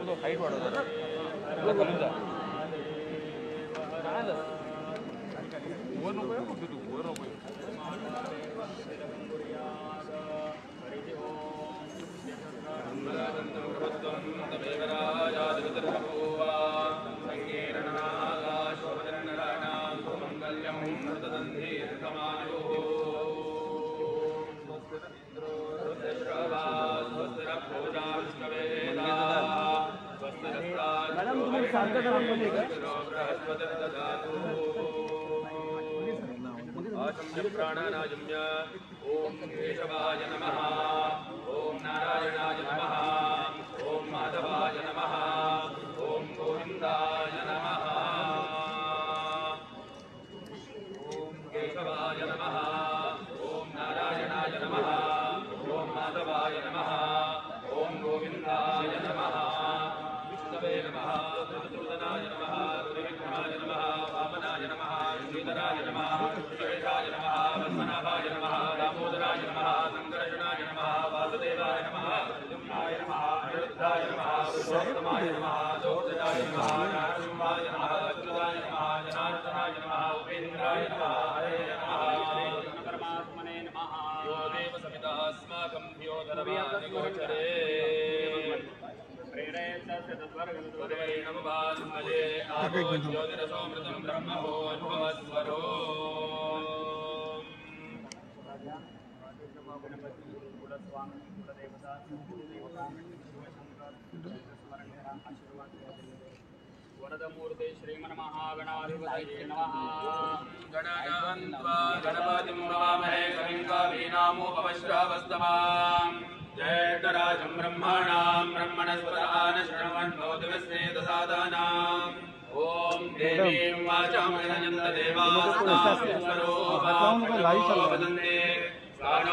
Height वाढवतो ना खालून जा वर नको आहे फक्त तू वर नको मॅडम तुम्ही सारखं डबल बोलले का प्राणानायम्य ओम केशवाय नमः ओम नारायणाय नमः ओम माधवाय नमः ओम गोविंदाय नमः ओम केशवाय नमः ओम नारायणाय नमः ओम माधवाय नमः ओम गोविंदाय नमः विष्णवे नमः मधुसूदनाय नमः त्रिविक्रमाय नमः वामनाय नमः श्रीधराय नमः सुरेशाय नमः पद्मनाभाय नमः दामोदराय नमः संकर्षणाय नमः वासुदेवाय नमः प्रद्युम्नाय नमः अनिरुद्धाय नमः पुरुषोत्तमाय नमः दोग्धाय नमः नारसिंहाय नमः अच्युताय नमः जनार्दनाय नमः उपेन्द्राय नमः हरे नमः परमात्मने नमः यो देव समिता अस्माकं धियोधरवादिगोचरे नमभास्मजे आगो ज्योतिरसोमृतं ब्रह्मभोन्भवस्वरो वरदमूर्ते श्रीमन्महागणाधिपतये नमः गणानान्त्वा गणपतिं नमामहे कविं कवीनामुपमश्रवस्तमाम् जयेतराजं ब्रह्मणां ब्रह्मणस्पदान श्रवण्णोतिविस्नेतसादानाम् ॐ देवीं वाचां जनन्तदेवास्तास्वरूपां वदन्ते गानो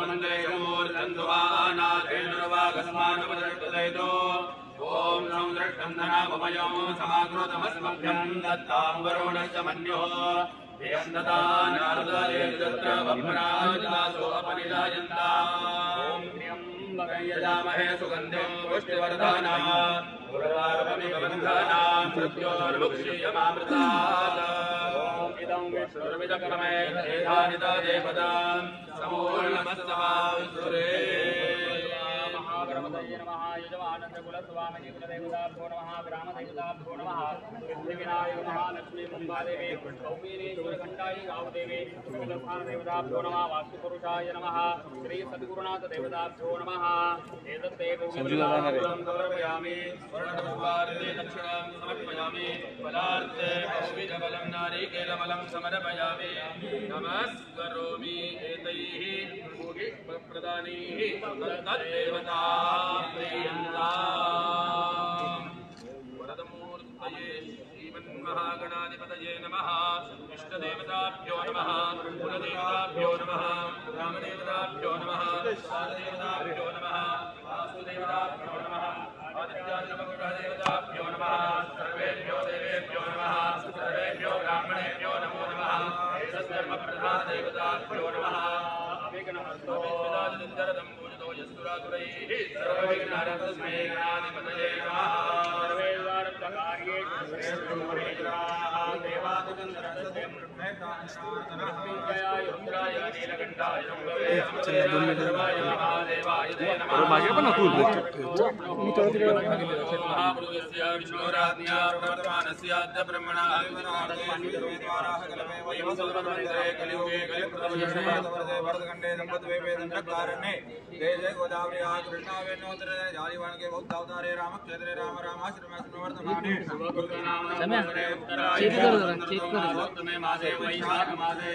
मन्दयमूर्धन्धुवानाथेनुर्वागस्मानुपदर्शदयितो ॐ संरक्षन्धनापमयं समाकृतमस्मभ्यं दत्तां वरुणश्च मन्योः धियं ददा नारदादेतत्र वह्मराजदासो अपनिलायन्ताम् यजामहे सुगन्धिं पुष्टिवर्धनाः उर्वारुकमिव बन्धनां मृत्योर्मुक्षीयमामृतात् इदं विष्णुर्विदक्रमे एधानिता देवतां समूर्णमस्तवां सुरे महागणपतये नमः यजमानस्य कुलस्वामिने कुलदेवताभ्यो नमः ग्रामदेवताभ्यो नमः सिद्धिविनायक महालक्ष्मी मुम्बादेवी कौमीनेश्वरघण्टायै गावदेवी कुलस्थानदेवताभ्यो नमः वास्तुपुरुषाय नमः श्री सद्गुरुनाथ देवताभ्यो नमः एतत्ते गौरवं गौरवयामि वर्णपुष्पार्थे दक्षिणां समर्पयामि फलार्थे औषधबलं नारिकेलबलं समर्पयामि नमस्करोमि एतैः प्रदानैः तद्देवता वरदमूर्तये श्रीमन्महागणाधिपतये नमः इष्टदेवताभ्यो नमः कुलदेवताभ्यो नमः रामदेवताभ्यो नमः शालदेवताभ्यो नमः वासुदेवताभ्यो नमः आदित्यादिनवग्रहदेवताभ्यो नमः सर्वेभ्यो देवेभ्यो नमः सर्वेभ्यो ब्राह्मणेभ्यो नमो नमः सर्वप्रधानदेवताभ्यो नमः अभिघ्नहस्तोदरदं पूजितो यस्तुरातुरैः सर्वविघ्नानां गणाधिपतये नमः सर्वेदारब्धकार्येषु देवादिगन्धरस्य मृत्युञ्जयाय रुद्राय नीलकण्ठाय शम्भवे सर्वाय महादेवाय नमः मागे पण महापुरुषस्य विष्णुराज्ञा प्रवर्तमानस्याद्य ब्रह्मणः वयं सर्वमन्त्रे कलियुगे कलिप्रदर्शने वरदखण्डे सम्पद्वेवेदण्डकारणे जय जय गोदावरी कृष्णावेणोत्तरे जालिवान के बौद्ध अवतारे रामक्षेत्रे राम रामाश्रमे वर्तमाने उत्तमे मासे वैशाख मासे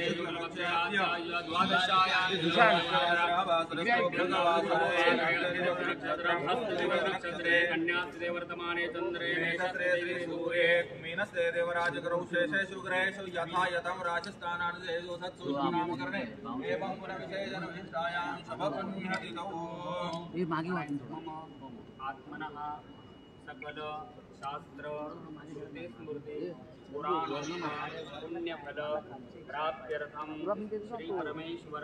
द्वादशायां कन्यास्ते वर्तमाने चंद्रे नक्षत्रे सूर्ये मीनस्ते देवराज करौ शेषे शुक्रेषु यथा यतं राजस्थानार्धेषु सत्सु नामकरणे एवं पुनर्विशेषण विष्टायां शभकुन्यतितौ ये मागे वाटून आत्मनः सकल शास्त्र श्रुति स्मृति पुराण पुण्यफल प्राप्त्यर्थं श्री परमेश्वर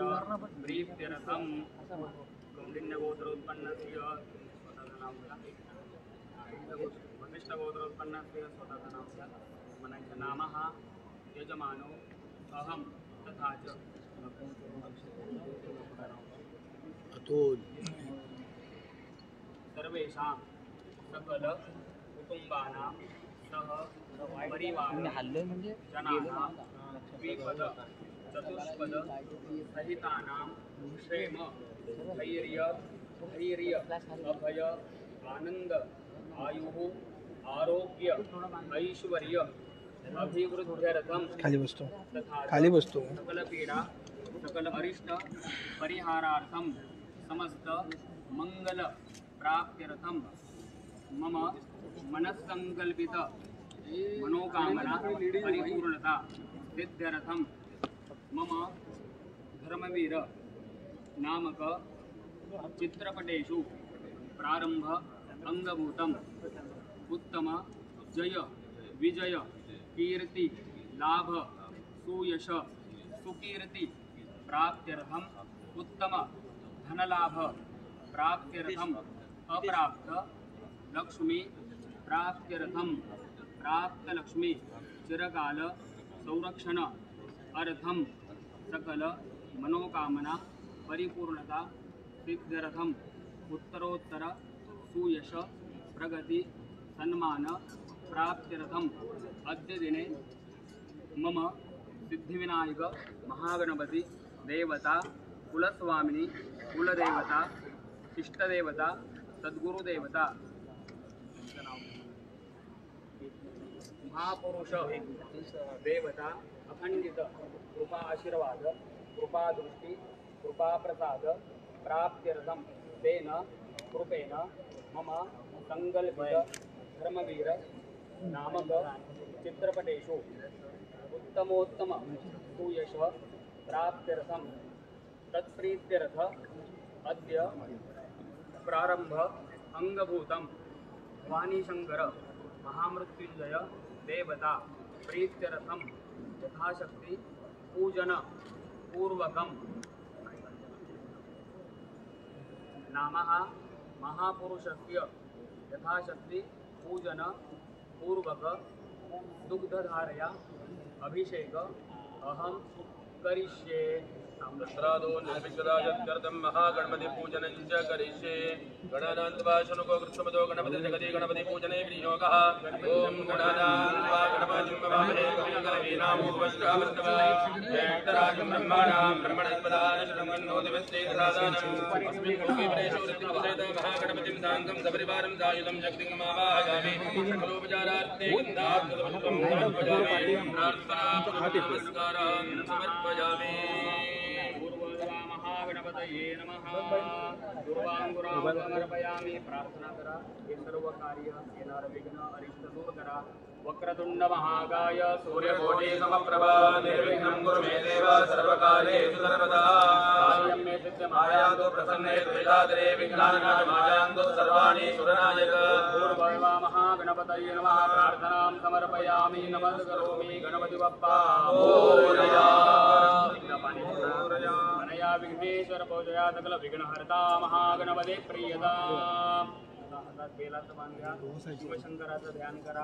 प्रीत्यर्थं कौंडिन्यगोत्रोत्पन्नस्य वसिष्ठगोत्रोत्पन्नस्य स्वतः नाम म्हणायचं नामः यजमानो अहम तथा च सर्वेषां सकल कुटुंबानां सह परिवार जनानां द्विपद चतुष्पद सहितानां क्षेम धैर्य अभय आनंद आयुः आरोग्य ऐश्वर्य अभिवृद्ध्यर्थम खाली बसतो सकल पीडा सकल अरिष्ट परिहारार्थम समस्त मंगल प्राप्त्यर्थम मम मनस्संकल्पित मनोकामना परिपूर्णता सिद्ध्यर्थम मम धर्मवीर नामक चित्रपटेषु प्रारंभ अंगभूतम उत्तम जय विजय कीर्ति लाभ सुयश सुकीर्ति प्राप्त्यर्थम उत्तम धनलाभ प्राप्त्यर्थम अप्राप्त लक्ष्मी प्राप्त्यर्थम प्राप्त लक्ष्मी चिरकाल संरक्षण अर्थम सकल मनोकामना परिपूर्णता सिद्ध्यर्थम उत्तरोत्तर सुयश प्रगति सन्मान प्राप्त्यर्थम अद्य दिने मम सिद्धिविनायक महागणपति देवता कुलस्वामिनी कुलदेवता इष्टदेवता सद्गुरुदेवता महापुरुष देवता अखंडित कृपा आशीर्वाद कृपा दृष्टि कृपा प्रसाद प्राप्त्यर्थम तेन कृपेण मम संकल्पित धर्मवीर नामक चित्रपटेषु उत्तमोत्तम सुयश प्राप्त्यर्थम तत्प्रीत्यर्थ अद्य प्रारंभ अंगभूतम भवानीशंकर महामृत्युंजय देवता प्रीत्यर्थम यथाशक्ति पूजन पूर्वकम नामः महापुरुषस्य यथाशक्ति पूजन पूर्वक दुग्धधारया अभिषेक अहम करिष्ये श्राद्धो निर्विघ्नराजत्यर्थं महागणपति पूजनं च करिष्ये गणानान्त्वा शनुको कृत्समतो गणपति जगति गणपति पूजने विनियोगः ओम गणानान्त्वा गणपतिं ववामहे कविं कवीनामुपश्चावस्तव ज्येष्ठराजं ब्रह्मणां ब्रह्मणस्पदान शृण्वन्नो दिवस्ते प्रसादानम् अस्मिन् लोके परेषु ऋतिकुसहित महागणपतिं साङ्गं सपरिवारं सायुधं शक्तिमावाहयामि सकलोपचारार्थे गन्धात्मकं समर्पयामि प्रार्थनां समर्पयामि महागणपतये नमः दुर्वांगुरावसमर्पयामि प्रार्थना करा हे सर्व कार्य येणार विघ्न अरिष्ट दूर करा वक्रतुंड महाकाय सूर्यकोटि समप्रभा निर्विघ्नं कुरु मे देव सर्वकार्येषु सर्वदा कार्यं मे सिद्ध्यमायातु प्रसन्ने त्वयादरे विघ्नानाशमायान्तु सर्वाणि सुरनायक पूर्वैवा महागणपतये नमः प्रार्थनां समर्पयामि नमस्करोमि गणपति बप्पा मोरया अनया विघ्नेश्वर पूजया सकल विघ्नहर्ता महागणपते प्रियता बेलाचं मान घ्या शिवशंकराचं ध्यान करा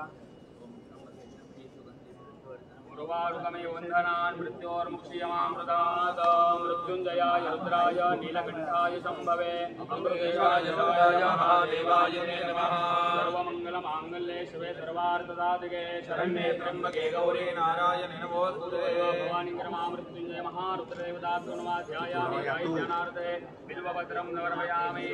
उर्वारुकमे वंदनान् मृत्योर्मुक्षीयमामृतात् मृत्युंजयाय रुद्राय नीलकंठाय शंभवे अमृतेशाय शिवाय महादेवाय नमः सर्वमंगलमांगल्ये शिवे सर्वार्थसाधिके शरण्ये त्र्यंबके गौरी नारायणे नमोस्तुते भवानीकरमामृत्युंजय महारुद्रदेवताभ्यो नमः ध्यायामि ध्यानार्थे बिल्वपत्रं समर्पयामि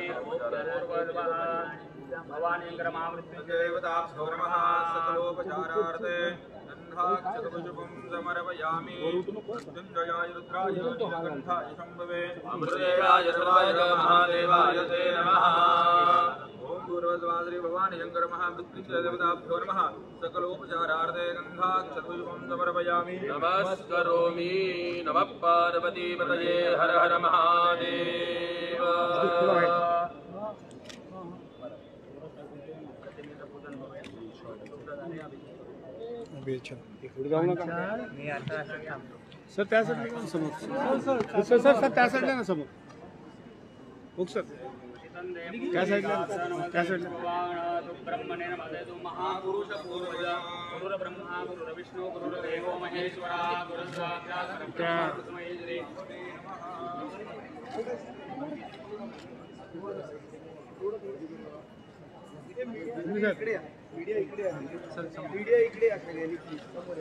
भवानीकरमामृत्युंजय देवताभ्यो नमः सकलोपचारार्थे चतुर्भुजं समर्पयामि मृत्युंजयाय रुद्राय नीलकंठाय शंभवे अमृतेशाय शिवाय महादेवाय ते नमः ओम पूर्वस्वाद्री भवानी शंकर महामृत्युंजय देवताभ्यो नमः सकलोपचारार्थे गन्धाक्षतुष्पं समर्पयामि नमस्करोमि नमः पार्वतीपतये हर हर महादेव सर त्या साईडला समोर सर सर सर त्या साईडला ना समोर ओके सर त्या साईडला ब्रह्मणे नमः महापुरुष पूर्वज गुरुर्ब्रह्मा गुरुर्विष्णु गुरुर्देवो महेश्वरा गुरुसाक्षात् परब्रह्म तस्मै श्री मीडिया इकडे या सगळ्यांनी समोर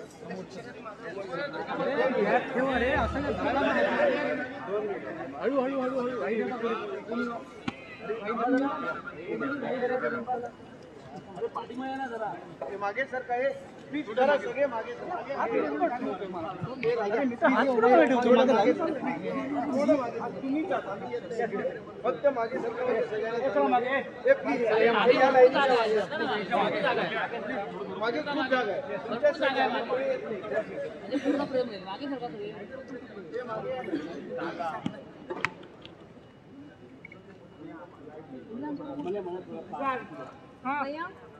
मागे सर काय प्लीज जरा सगळे मागे फक्त मागे मागे खूप जागा आहे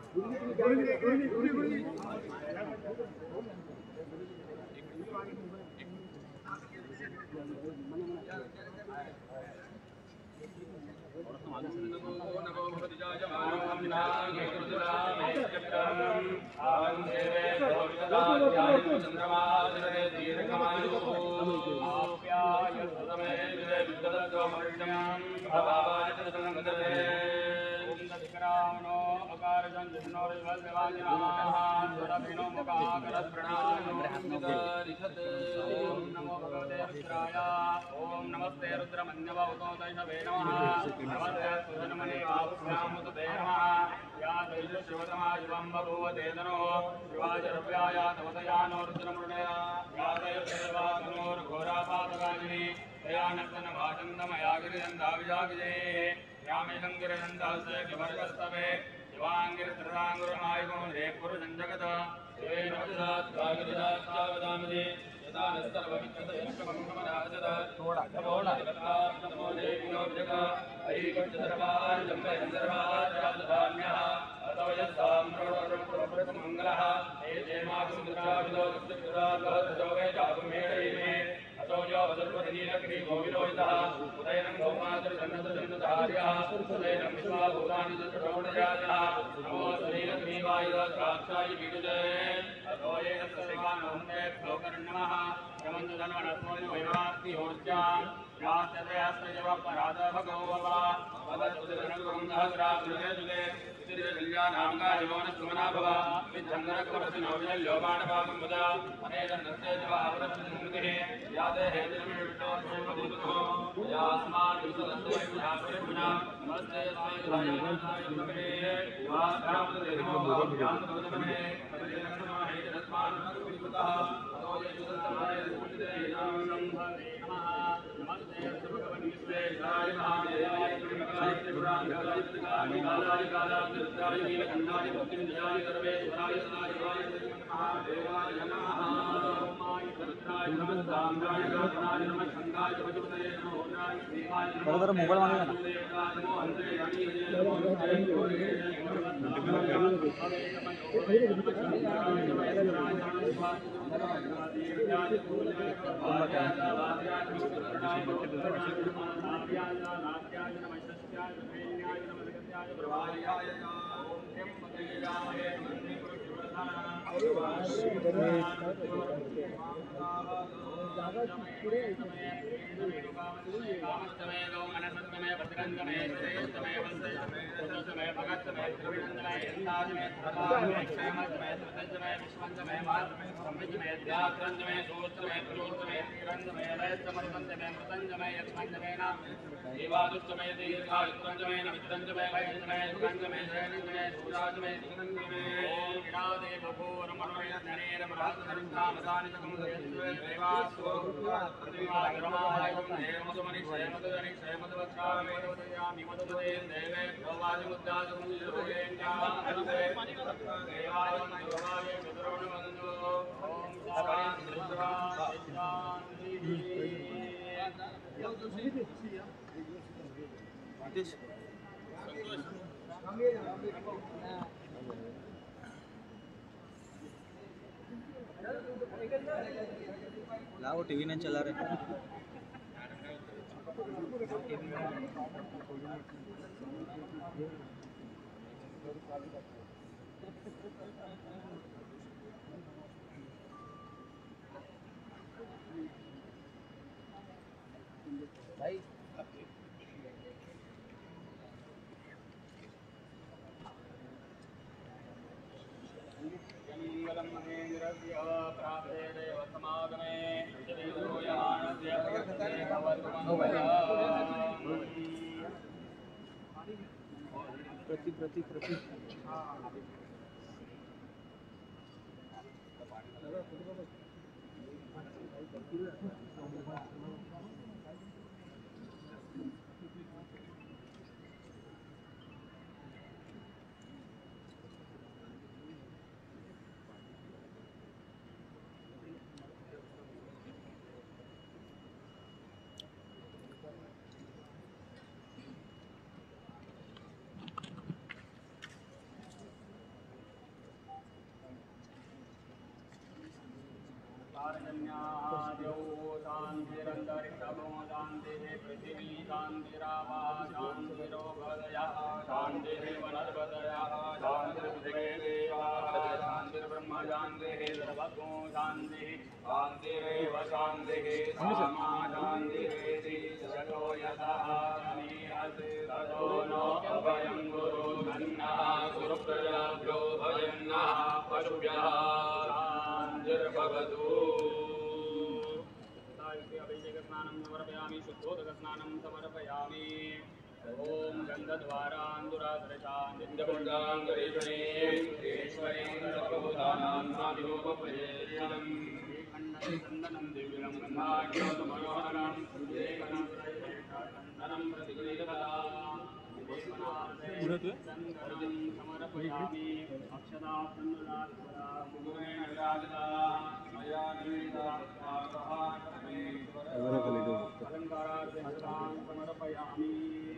ओम नमस्ते रुद्रमन्यवतोदयवे नमः नमस्ते सुधन्मने वापुष्यामुतते नमः या दैलशिवतमायुवं बभूवतेतनो शिवाजरव्याया तवतयानो रुद्रमृणया या दैलशिवातनोर्घोरापातकालिनी तया नर्तनभाषन्दमया गिरिजन्दाविजाविजये यामेशङ्गिरनन्दास्य किमर्गस्तवे शिवाङ्गिरित्रराङ्गुरमायुगं रे पुरुषञ्जगत शिवेन वचसात्कागिरिजाश्चावदामदे यदा नस्तर्वमित्रतयश्वमङ्गमराजदा नमो देविनो जगा ऐकञ्चदर्वाजम्बयन्दर्वाजराजधान्यः अतो यस्साम्प्रवरप्रवृतमङ्गलः हे देमासुमित्राविदो दक्षिणराजो वै चापुमेळयिमे अतो यो वसर्वनीलग्रीगोविलोहितः उदयनं गौमातृजन्नतजन्नतहार्यः उदयनं विश्वाभूतानि चतुर्गौणजातः नमो सुनीलग्रीवायुधाक्षाय विदुजे अतो येन सर्वानोहन्ते श्लोकर्णमः यमन्तु धन्वनस्मोनि वैवार्तियोर्जाम् यास्तदयास्तजवपराध भगववा वदस्तुतिरनुगुरुन्दहस्राग्रहे श्रीकल्याणाङ्गायवोनस्मना भव विद्धङ्गरकवसिनोविजल्योबाणपाकं वद अनेदन्नस्ते जवावरप्रतिनिधिः याते हेतिर्मिष्टोऽस्मैवदूतो यास्मान् विशुदस्वैपुनापुरिपुना नमस्ते स्वायुधायवनायवमे वाग्रामदेवो भवभ्यान्तवदमने परिरक्षमाहेतस्मान्नकुपितः अतो येषुदत्तमाय स्फुटिते नमः नमस्ते सर्वभगवन्विश्वेशाय महादेवाय त्रिमकाय त्रिपुरान्तकाय त्रिकालाय कालान्तराय नीलकण्ठाय भक्तिञ्जयाय सर्वेश्वराय सदाशिवाय महादेवाय नमः ओमाय रुद्राय नमः साम्राय गात्राय नमः शङ्काय पशुपतये नमो रुद्राय श्रीकाय नमः मोबाइल मांगेगा ना नमो अन्ते यानी नमो लाओ टीवी नहीं चला रहे मंगलम महेंद्रस्य प्राप्ते देव समागमे जयमानस्य भवतु मंगलम् प्रति शान्तिरन्तारिषभो शान्तिः पृथिवी शान्तिरापः शान्तिरोपदयः शान्तिः वनस्पतयः शान्तिर्भुगे देवाः शान्तिर्ब्रह्म शान्तिः सर्वतो शान्तिः शान्तिरेव शान्तिः सामा शान्तिरेति जगतो यतः नीहते ततो नो अभयं गुरु धन्यः गुरुप्रजाभ्यो भजन्नः पशुभ्यः शान्तिर्भवतु अभिषेकस्नानं समर्पयामि शुद्धोदकस्नानं समर्पयामि ॐ गन्धद्वारान्दुराधरशान्तिन्दपुण्डाङ्गरेश्वरीं सर्वभूतानां स्वामिरूपप्रजेयम् खण्डनं दिव्यं गन्धाढ्योतमनोहरं चन्दनं प्रतिगृहीतकलां चन्दनं समर्पयामि अक्षदासन्नदात्मदा मुगुरेण विराजिता मया अलङ्कारार्थं समर्पयामि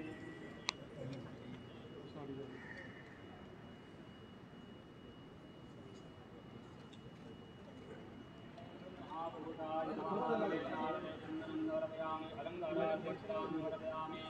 महापुरुषाय नमः चन्दनं समर्पयामि अलङ्कारार्थं समर्पयामि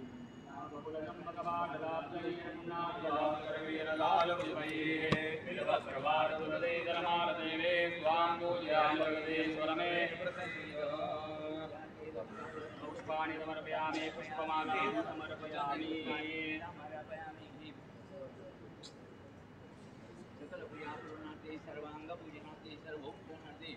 पुष्पाणि समर्पयामि पुष्पमालां समर्पयामि सकलप्रियापूर्णार्थे सर्वाङ्गपूजनार्थे सर्वोपचारार्थे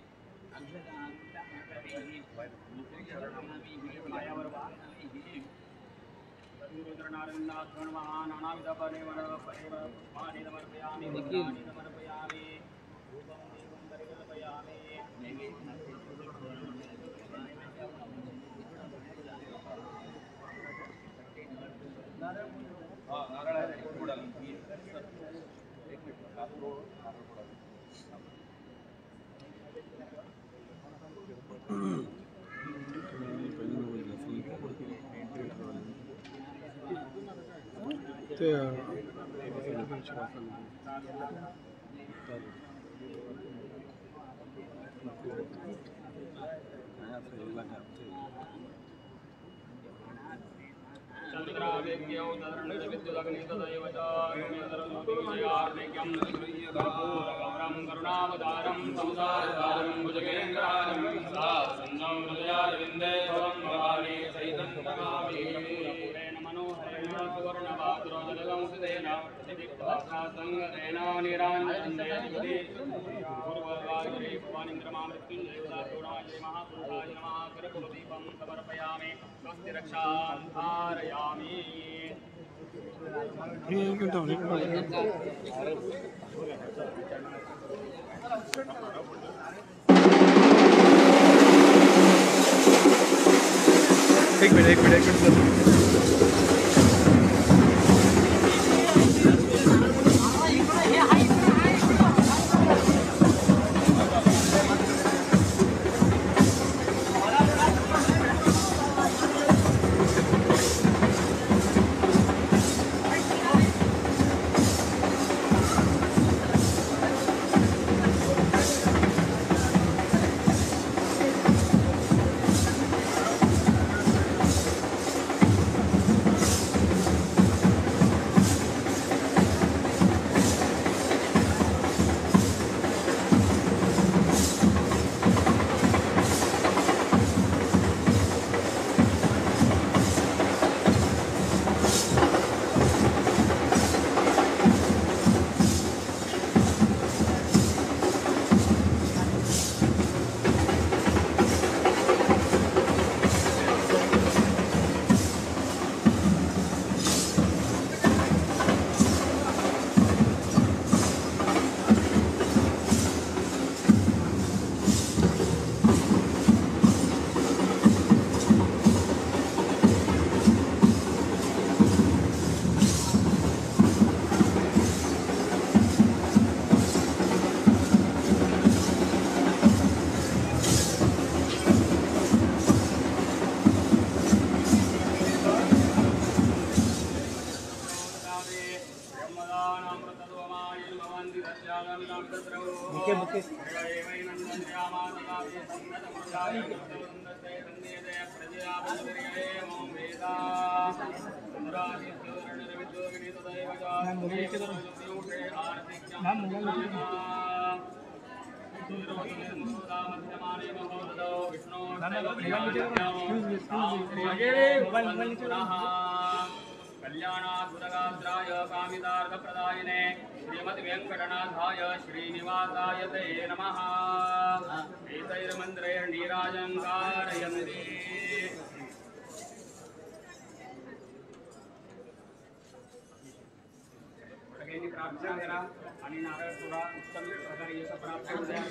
पुष्पाणि समर्पयामि समर्पयामि धूपं दीपं परिकल्पयामि नारळ आहे पुढाला एक मिनिट नारळ चन्द्रावेद्यौ तदर्णविद्युदग्नितदैव च गौरं करुणावतारं संसारसारं भुजगेन्द्रानं सन्नं हृदयारविन्दे त्वं भवानी सहितं नमामि मनोहरेण सुवर्णपात्रोदगं सुतेन प्रतिदिक्तवस्त्रासङ्गतेन निराञ्जनेति पूर्ववायुरे भवानीन्द्रमा मृत्युञ्जयोदाय महापुरुषाय नमः करकुलदीपं समर्पयामि स्वस्ति रक्षां धारयामि एक मिनट सर बुके बुके कल्याणाद्भुतगात्राय कामितार्थप्रदायिने श्रीमद्वेङ्कटनाथाय श्रीनिवासाय ते नमः। एतैर्मन्त्रैर्नीराजं कारयन्ति। सगळ्यांनी प्रार्थना करा आणि नारळ सोडा। उत्तम प्रकारे यश प्राप्त होऊ द्या।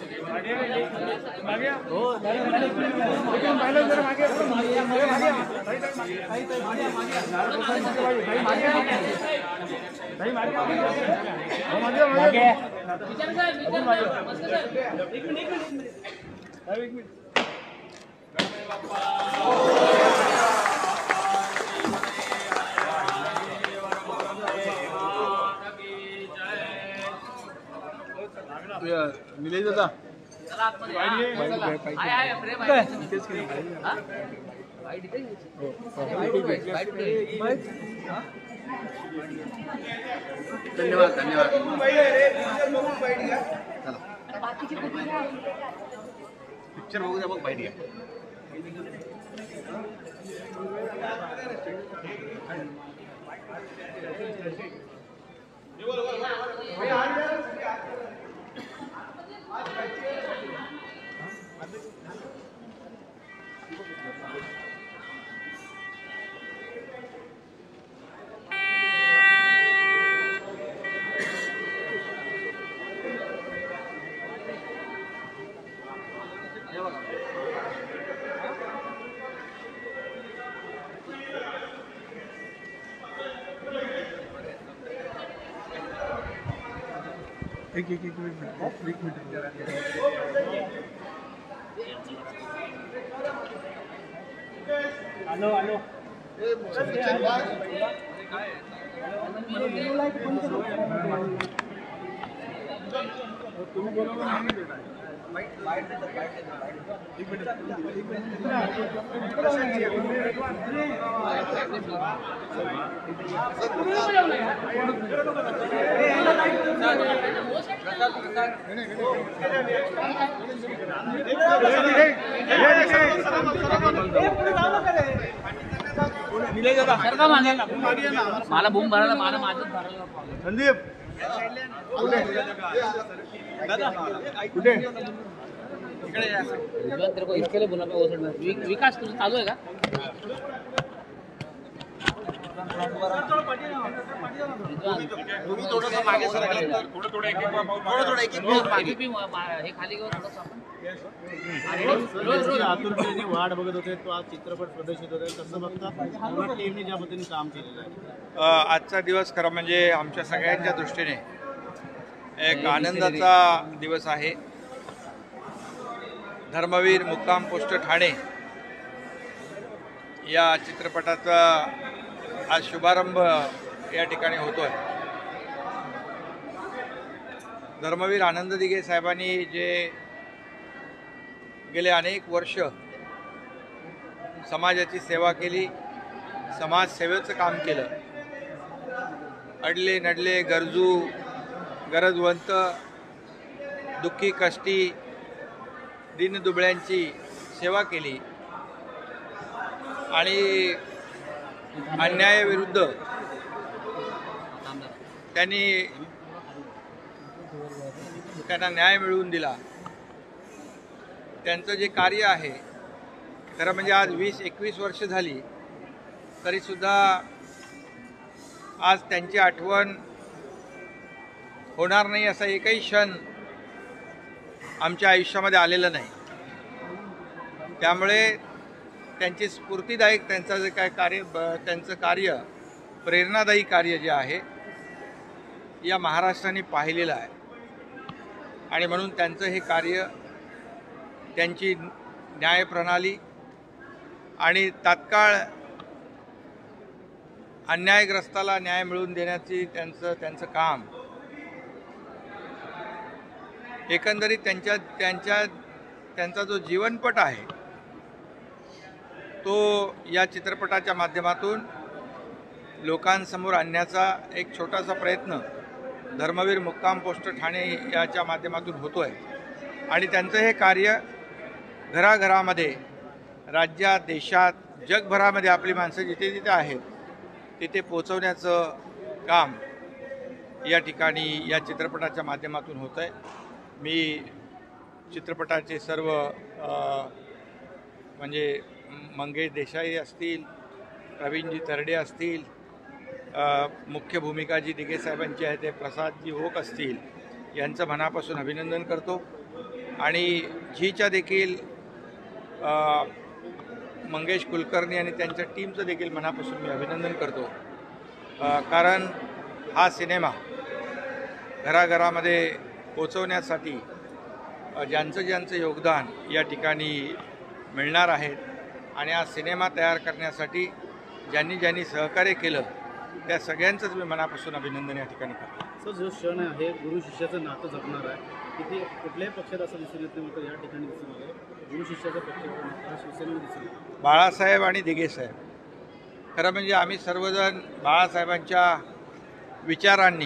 निलेश दादा धन्यवाद धन्यवाद पिक्चर बघू द्या मग बाहेर या एक मिनट हॅलो मला बूम भरायला मला माझंच भरायला संदीप कुठे तेरे को इसके लिए बोला मैं विकास तुझं चालू आहे का हे खाली आतुरतेने वाट बघत होते तो आज चित्रपट प्रदर्शित होते कसं बघता टीमने ज्या पद्धतीने काम केलेलं आहे आजचा दिवस खरं म्हणजे आमच्या सगळ्यांच्या दृष्टीने एक आनंदाचा दिवस आहे। धर्मवीर मुक्काम पोस्ट ठाणे या चित्रपटाचा आज शुभारंभ या ठिकाणी होतोय। धर्मवीर आनंद दिघे साहेबांनी जे गेले अनेक वर्ष समाजाची सेवा केली, समाजसेवेचं काम केलं, अडले नडले गरजू गरजवंत दुःखी कष्टी दीनदुबळ्यांची सेवा केली आणि अन्यायाविरुद्ध त्यांना न्याय मिळवून दिला। त्यांचं जे कार्य आहे खरं म्हणजे आज 20-21 वर्ष झाली तरीसुद्धा आज त्यांची आठवण होणार नाही असा एकही क्षण आमच्या आयुष्यामध्ये आलेला नाही। त्यामुळे त्यांची स्फूर्तिदायक त्यांचं जे काय त्यांचं कार्य प्रेरणादायी कार्य जे आहे या महाराष्ट्राने पाहिलेलं आहे आणि म्हणून त्यांचं हे कार्य त्यांची न्यायप्रणाली आणि तात्काळ अन्यायग्रस्ताला न्याय मिळवून देण्याची त्यांचं काम एकंदरीत त्यांचा जो जीवनपट आहे तो या चित्रपटाच्या माध्यमातून लोकांसमोर आणण्याचा एक छोटासा प्रयत्न धर्मवीर मुक्काम पोस्ट ठाणे याच्या माध्यमातून होतो आहे आणि त्यांचं हे कार्य घराघरामध्ये राज्यात देशात जगभरामध्ये आपली माणसं जिथे जिथे आहेत तिथे पोचवण्याचं काम या ठिकाणी या चित्रपटाच्या माध्यमातून होत आहे. मी चित्रपटाचे सर्व म्हणजे मंगेश देसाई असतील, प्रवीणजी तरडे असतील, मुख्य भूमिका जी दिघे साहेबांची आहे ते प्रसादजी ओक असतील, यांचं मनापासून अभिनंदन करतो आणि झीच्या देखील मंगेश कुलकर्णी आणि त्यांच्या टीमचं देखील मनापासून मी अभिनंदन करतो. कारण हा सिनेमा घराघरामध्ये पोचवण्यासाठी ज्यांचं योगदान या ठिकाणी मिळणार आहे आणि हा सिनेमा तयार करण्यासाठी ज्यांनी सहकार्य केलं त्या सगळ्यांचंच मी मनापासून अभिनंदन या ठिकाणी करतो. सर, जो क्षण आहे गुरु शिष्याचं नातं जपणार आहे, तिथे कुठल्याही पक्षात असं दिसून येत नाही, मात्र या ठिकाणी दिसून आलं गुरु शिष्याचा पक्ष शिवसेनेमध्ये दिसून आलं. बाळासाहेब आणि दिघे साहेब, खरं म्हणजे आम्ही सर्वजण बाळासाहेबांच्या विचारांनी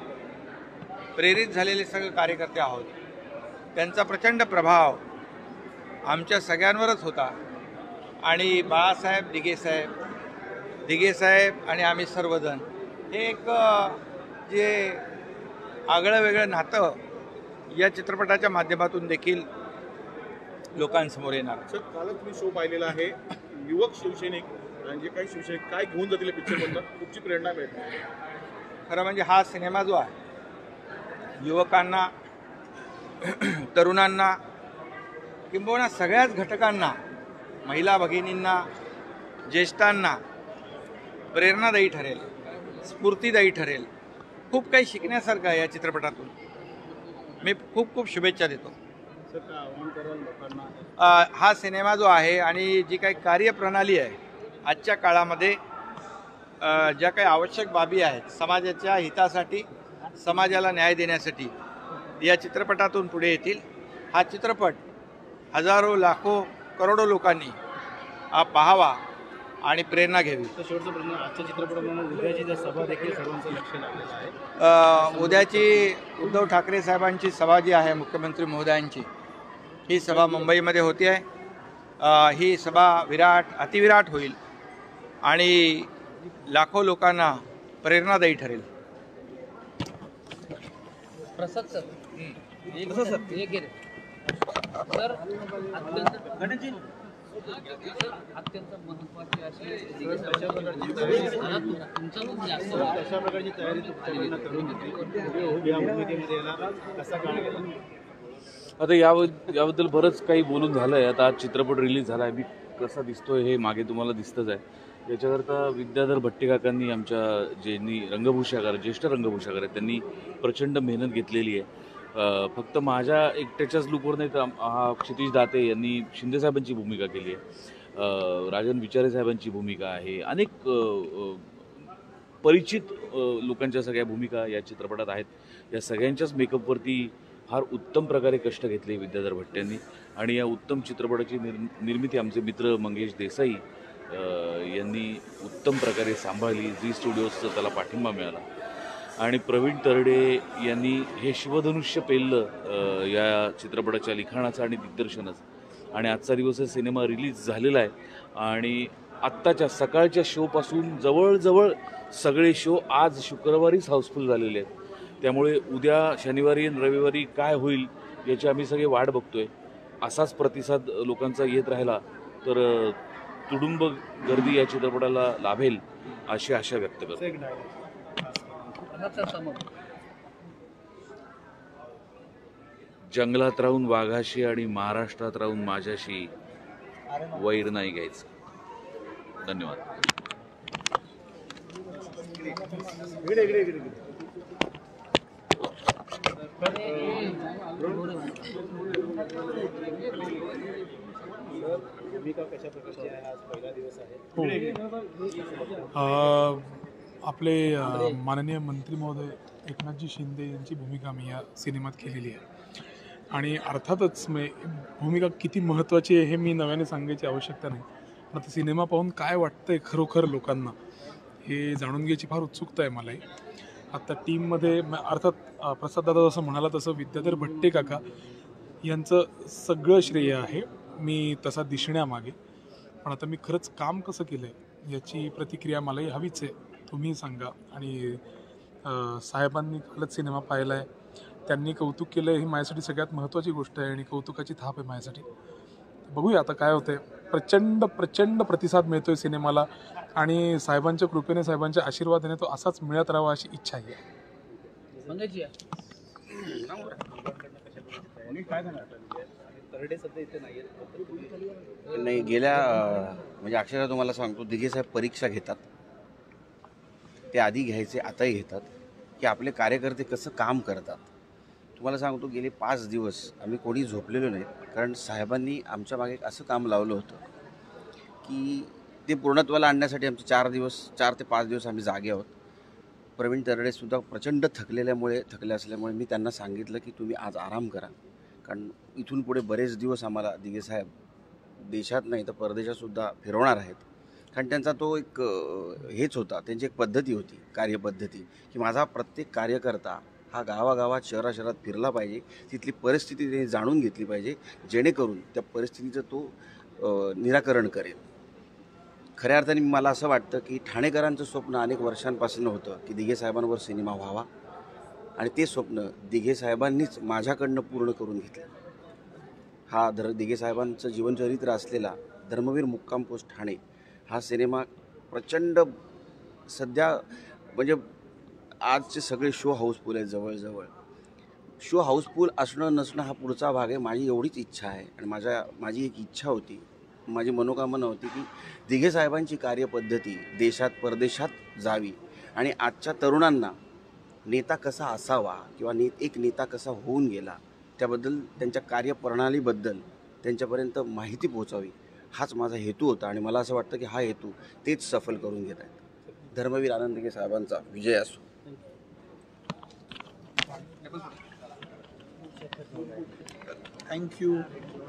प्रेरित झालेले सगळे कार्यकर्ते आहोत. त्यांचा प्रचंड प्रभाव आमच्या सगळ्यांवरच होता आणि बाळासाहेब दिघे साहेब आणि आम्ही सर्वजण हे एक जे आगळं वेगळं नातं या चित्रपटाच्या माध्यमातून देखील लोकांसमोर येणार. सर, कालच मी शो पाहिलेला आहे, युवक शिवसैनिक आणि जे काही शिवसैनिक काय घेऊन जातील पिक्चरमधून खूपची प्रेरणा मिळते. खरं म्हणजे हा सिनेमा जो आहे युवकांना, तरुणांना किंबहुना सगळ्याच घटकांना, महिला भगिनींना, ज्येष्ठांना प्रेरणादायी ठरेल, स्फूर्तिदायी ठरेल. खूप काही शिकण्यासारखं आहे या चित्रपटातून. मी खूप खूप शुभेच्छा देतो. सर, काय आव्हान कराल लोकांना? हा सिनेमा जो आहे आणि जी काही कार्यप्रणाली आहे आजच्या काळामध्ये, ज्या काही आवश्यक बाबी आहेत समाजाच्या हितासाठी, समाजाला न्याय देण्यासाठी, या चित्रपटातून पुढे येतील. हा चित्रपट हजारो, लाखो, करोडो लोकांनी पाहावा आणि प्रेरणा घ्यावी. तर शेवटचा प्रश्न, आजच्या चित्रपटामध्ये उद्याची जर सभा देखील सर्वांचं लक्ष लागलेलं आहे. उद्याची उद्धव ठाकरे साहेबांची सभा जी आहे मुख्यमंत्री महोदयांची, ही सभा मुंबईमध्ये होती आहे. ही सभा अतिविराट होईल आणि लाखो लोकांना प्रेरणादायी ठरेल. प्रसाद सर, सर अत्यंत महत्त्वाची अशी कशा प्रकारची तयारी तुमच्याकडनं करून घेतली या भूमिकेमध्ये याला कसा काळ गेला? आता याबद्दल बरंच काही बोलून झालं आहे. आता आज चित्रपट रिलीज झाला आहे, मी कसा दिसतोय हे मागे तुम्हाला दिसतंच आहे. याच्याकरता विद्याधर भट्टे काकांनी, आमच्या ज्यांनी ज्येष्ठ रंगभूषाकार आहेत, त्यांनी प्रचंड मेहनत घेतलेली आहे. फक्त माझ्या एकट्याच्याच लुकवर नाही तर हा क्षितिज दाते यांनी शिंदेसाहेबांची भूमिका केली आहे, राजन विचारे साहेबांची भूमिका आहे, अनेक परिचित लोकांच्या सगळ्या भूमिका या चित्रपटात आहेत. या सगळ्यांच्याच मेकअपवरती फार उत्तम प्रकारे कष्ट घेतले विद्याधर भट्ट्यांनी आणि या उत्तम चित्रपटाची निर्मिती आमचे मित्र मंगेश देसाई यांनी उत्तम प्रकारे सांभाळली. झी स्टुडिओजचा त्याला पाठिंबा मिळाला आणि प्रवीण तरडे यांनी हे शिवधनुष्य पेललं या चित्रपटाच्या लिखाणाचं आणि दिग्दर्शनाचं. आणि आजचा दिवस हा सिनेमा रिलीज झालेला आहे आणि आत्ताच्या सकाळच्या शोपासून जवळजवळ सगळे शो आज शुक्रवारीच हाऊसफुल झालेले आहेत. त्यामुळे उद्या शनिवारी आणि रविवारी काय होईल याची आम्ही सगळे वाट बघतोय. असाच प्रतिसाद लोकांचा येत राहिला तर तुडुंब गर्दी या चित्रपटाला लाभेल अशी आशा व्यक्त करतो. जंगलात राहून वाघाशी आणि महाराष्ट्रात राहून माझ्याशी वैर नाही घ्यायचं. धन्यवाद. भूमिका कशा प्रकारची आहे? आज पहिला दिवस आहे. आपले माननीय मंत्री महोदय एकनाथजी शिंदे यांची भूमिका मी या सिनेमात केलेली आहे. आणि अर्थातच भूमिका किती महत्त्वाची आहे हे मी नव्याने सांगायची आवश्यकता नाही. पण आता सिनेमा पाहून काय वाटतंय खरोखर लोकांना हे जाणून घ्यायची फार उत्सुकता आहे मलाही. आता टीममध्ये अर्थात प्रसाददादा जसं म्हणाला तसं विद्याधर भट्टे काका यांचं सगळं श्रेय आहे, मी तसा दिसण्यामागे. पण आता मी खरंच काम कसं केलं आहे याची प्रतिक्रिया मलाही हवीच आहे, तुम्ही सांगा. आणि साहेबांनी कालच सिनेमा पाहिला आहे, त्यांनी कौतुक केलं आहे, ही माझ्यासाठी सगळ्यात महत्त्वाची गोष्ट आहे आणि कौतुकाची थाप आहे माझ्यासाठी. बघूया आता काय होतंय. प्रचंड प्रतिसाद मिळतोय सिनेमाला आणि साहेबांच्या कृपेने, साहेबांच्या आशीर्वादाने तो असाच मिळत राहावा अशी इच्छा आहे. मंगेशजी तरडे सध्या इथे नाही आहेत. नाही, गेल्या म्हणजे अक्षरशः तुम्हाला सांगतो, दिघे साहेब परीक्षा घेतात. ते आधी घ्यायचे, आताही घेतात की आपले कार्यकर्ते कसं काम करतात. तुम्हाला सांगतो, गेले 5 दिवस आम्ही कोणी झोपलेलो नाही, कारण साहेबांनी आमच्या मागे असं काम लावलं होतं की ते पूर्णत्वाला आणण्यासाठी आमचे 4 ते 5 दिवस आम्ही जागे आहोत. प्रवीण तरडेसुद्धा प्रचंड थकले असल्यामुळे मी त्यांना सांगितलं की तुम्ही आज आराम करा, कारण इथून पुढे बरेच दिवस आम्हाला दिघे साहेब देशात नाही तर परदेशातसुद्धा फिरवणार आहेत. कारण त्यांचा तो एक हेच होता, त्यांची एक पद्धती होती, कार्यपद्धती, की माझा प्रत्येक कार्यकर्ता हा गावागावात शहरात फिरला पाहिजे, तिथली परिस्थिती त्यांनी जाणून घेतली पाहिजे, जेणेकरून त्या परिस्थितीचं तो निराकरण करेल. खऱ्या अर्थाने मला असं वाटतं की ठाणेकरांचं स्वप्न अनेक वर्षांपासून होतं की दिघे साहेबांवर सिनेमा व्हावा, आणि ते स्वप्न दिघे साहेबांनीच माझ्याकडनं पूर्ण करून घेतलं. हा दिघे साहेबांचं जीवनचरित्र असलेला धर्मवीर मुक्काम पोस्ट ठाणे हा सिनेमा प्रचंड सध्या म्हणजे आजचे सगळे शो हाऊसफुल आहेत. जवळजवळ शो हाऊसफुल असणं नसणं हा पुढचा भाग आहे. माझी एवढीच इच्छा आहे आणि माझी एक इच्छा होती, माझी मनोकामना होती की दिघे साहेबांची कार्यपद्धती देशात परदेशात जावी आणि आजच्या तरुणांना नेता कसा असावा किंवा एक नेता कसा होऊन गेला त्याबद्दल, त्यांच्या कार्यप्रणालीबद्दल त्यांच्यापर्यंत माहिती पोहोचावी, हाच माझा हेतू होता. आणि मला असं वाटतं की हा हेतू तेच सफल करून घेत आहेत. धर्मवीर आनंद दिघे साहेबांचा विजय असो. थँक्यू.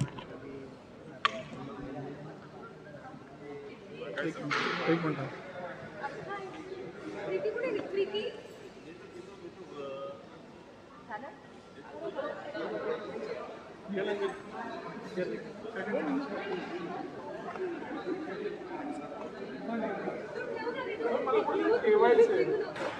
एक मिनिट. ठेवायचं